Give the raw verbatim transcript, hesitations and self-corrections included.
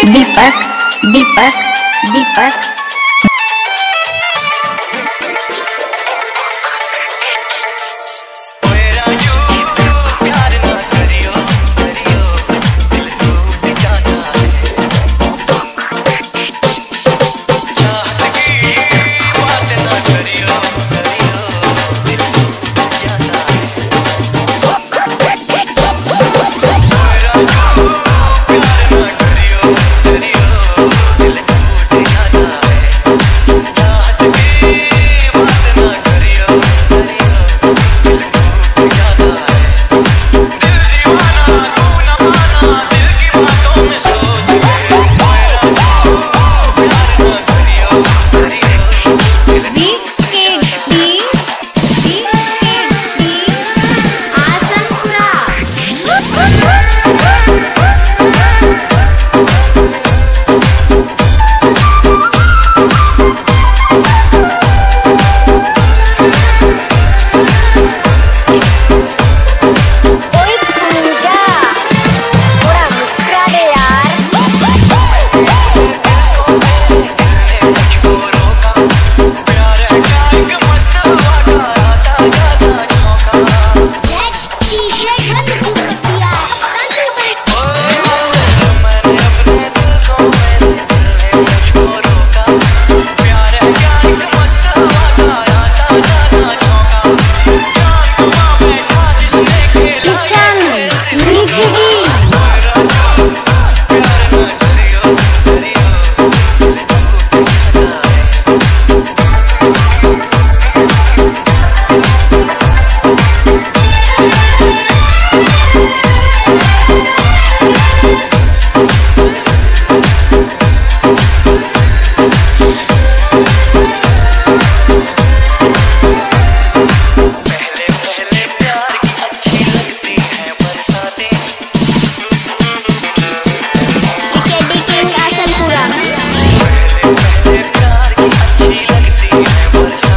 दीपक दीपक दीपक ओए राजू प्यार ना करियो करियो दिल टूट जाता है चाहत की बात ना करियो करियो दिल टूट जाता है ओए राजू प्यार ना करियो करियो दिल टूट जाता है चाहत की बात ना करियो करियो दिल टूट जाता है दिल दीवाना तू न माना दिल की बातों में सोच के ओए राजू प्यार ना करियो करियो दिल बीच के बीच बीच के बीच आसनपुरा ओए पूजा थोड़ा मुस्कुरा दे यार मुझको रोका प्यार है क्या एक मस्त हवा का आता जाता झोंका मैंने अपने दिल को मेरे दिल ने मुझको रोका प्यार है क्या एक मस्त हवा का आता जाता झोंका जान गवा बैठा जिसने खेला किसान निधि ओए राजू प्यार ना करियो करियो दिल टूट जाता है पहले पहले प्यार की अच्छी लगती है बरसातें किंग आसनपुरा पहले पहले प्यार की अच्छी लगती है बरसातें